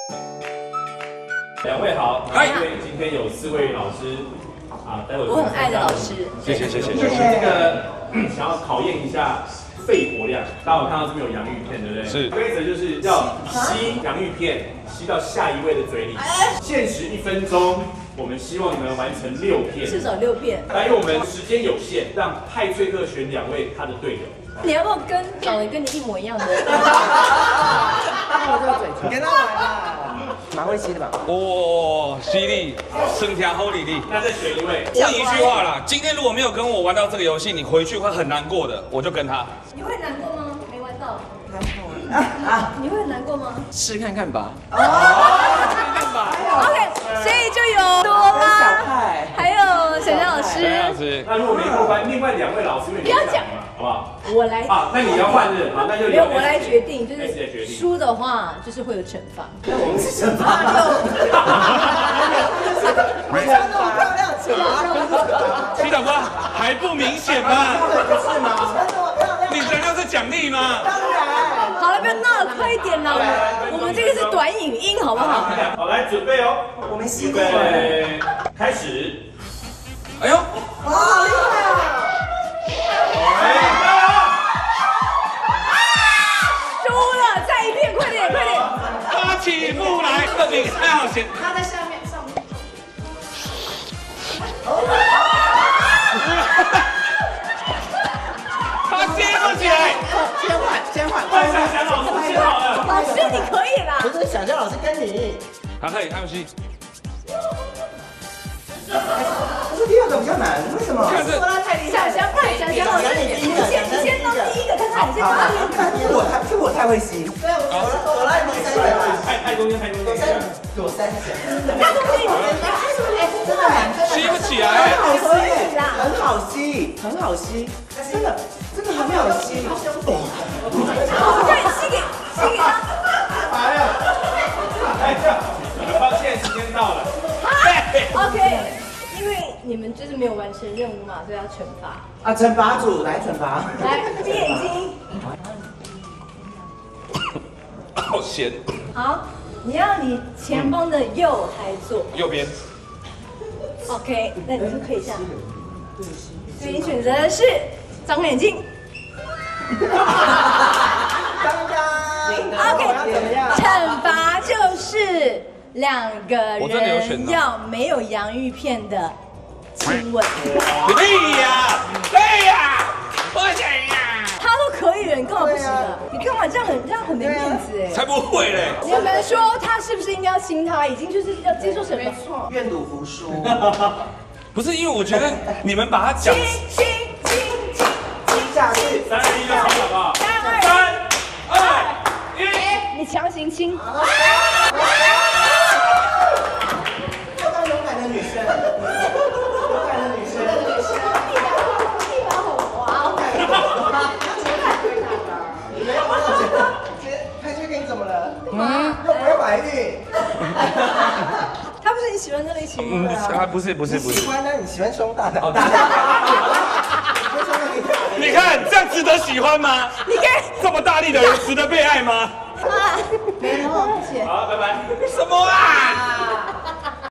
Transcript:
两位好，因为今天有4位老师啊，待会我很爱的老师， 谢谢。这个想要考验一下肺活量，大家有看到这边有洋芋片，对不对？是。规则就是要吸洋芋片，吸到下一位的嘴里，限时1分钟。我们希望你们完成6片， 至少6片。 但因为我们时间有限，让派翠克选2位他的队友。 你要不要长得跟你一模一样的？ 我这个嘴唇，跟他玩啦，蛮会吸的吧？ 哇，犀利，生条好利利。 那再选1位。 问一句话啦，今天如果没有跟我玩到这个游戏，你回去会很难过的。我就跟他。 你会难过吗？没玩到。 还好啊， 你会难过吗？ 试看看吧。 OK， 所以就有多啦，还有小江老师。 那如果没过关，另外2位老师会不要讲嘛，好不好？ 我来啊，那你要换日，好，那就没有我来决定，就是决定。 输的话就是会有惩罚。 那我们是惩罚七长官还不明显吗？ 是吗？ 你想要是奖励吗？ 当然。 好了，不要闹了，快一点啦！我们这个是短影音，好不好？ 好，来准备哦。 我没吸过。 开始。 哎呦， 哇，好厉害啊！ 输了，再一遍，快点，快点！ 他起不来，这比太好险。 他在下面，上面。 他接不起来。 先缓。 换小翔老师先好了。 老师，你可以啦。 不是小江老师跟你。 还可以，还有吸。 可是第2个比较难，为什么？ 小翔快，小翔老师，你先当第1个，看看你先拿第1个。 我太会吸。对，我来第3个。 太中间。 给我3个。 那东西真的吸不起来。 很好吸，真的很好吸，很好吸。 快吸给他。 抱歉，时间到了。 OK， 因为你们就是没有完成任务嘛，所以要惩罚。 啊，惩罚组来惩罚。 来，闭眼睛。 好咸。 好，你要你前方的右还左？ 右边。 OK， 那你就可以这样。所以你选择的是张开眼睛。OK， 惩罚就是2个人要没有洋芋片的亲吻。 对呀，不行呀。 他都可以了，你干嘛不行啊？你干嘛这样很没面子哎？ 才不会嘞！ 你们说他是不是应该要亲他？已经就是要接受惩罚。没错， 愿赌服输。 不是因为我觉得你们把他讲。 亲下去。 3、2、1，就好不好？3、2、1， 你强行亲。 勇敢的女生。 地板很滑。 没有，潘翠给你怎么了？又不会怀孕。 他不是你喜欢的类型吗？ 不是。 喜欢呢？你喜欢胸大的？ 你看这样值得喜欢吗？ 你看这么大力的人值得被爱吗？ 没有，谢谢。 好，拜拜。 什么啊？